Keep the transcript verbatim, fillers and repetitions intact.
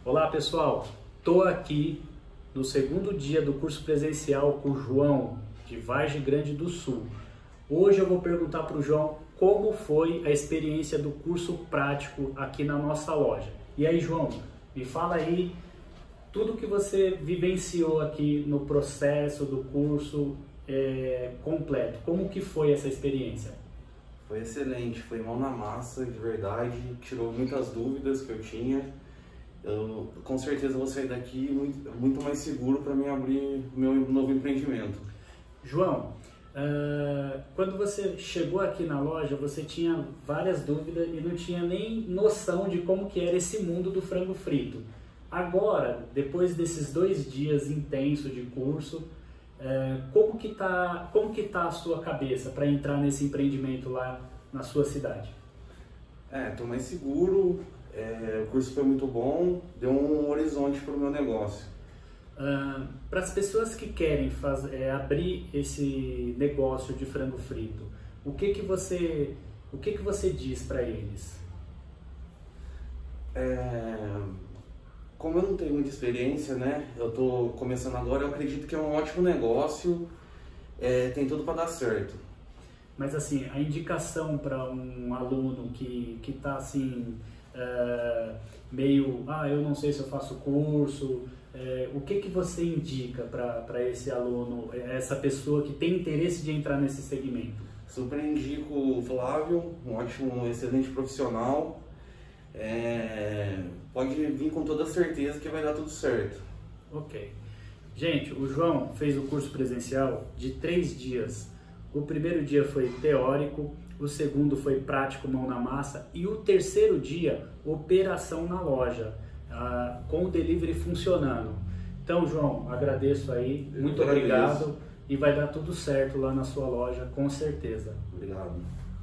Olá pessoal, estou aqui no segundo dia do curso presencial com o João de Vargem Grande do Sul. Hoje eu vou perguntar para o João como foi a experiência do curso prático aqui na nossa loja. E aí, João, me fala aí tudo que você vivenciou aqui no processo do curso é, completo. Como que foi essa experiência? Foi excelente, foi mão na massa, de verdade, tirou muitas dúvidas que eu tinha. Eu com certeza vou sair daqui muito, muito mais seguro para mim abrir meu novo empreendimento. João, uh, quando você chegou aqui na loja, você tinha várias dúvidas e não tinha nem noção de como que era esse mundo do frango frito. Agora, depois desses dois dias intensos de curso, uh, como que tá, como que tá a sua cabeça para entrar nesse empreendimento lá na sua cidade? É, tô mais seguro. É, o curso foi muito bom, deu um horizonte para o meu negócio. Uh, para as pessoas que querem faz, é, abrir esse negócio de frango frito, o que que você, o que que você diz para eles? É, como eu não tenho muita experiência, né? Eu tô começando agora, eu acredito que é um ótimo negócio, é, tem tudo para dar certo. Mas assim, a indicação para um aluno que que está assim Uh, meio, ah, eu não sei se eu faço curso, uh, o que que você indica para esse aluno, essa pessoa que tem interesse de entrar nesse segmento? Super indico o Flávio, um ótimo, um excelente profissional, é, pode vir com toda certeza que vai dar tudo certo. Ok. Gente, o João fez o curso presencial de três dias. O primeiro dia foi teórico, o segundo foi prático, mão na massa, e o terceiro dia, operação na loja, ah, com o delivery funcionando. Então, João, agradeço aí, muito obrigado, e vai dar tudo certo lá na sua loja, com certeza. Obrigado.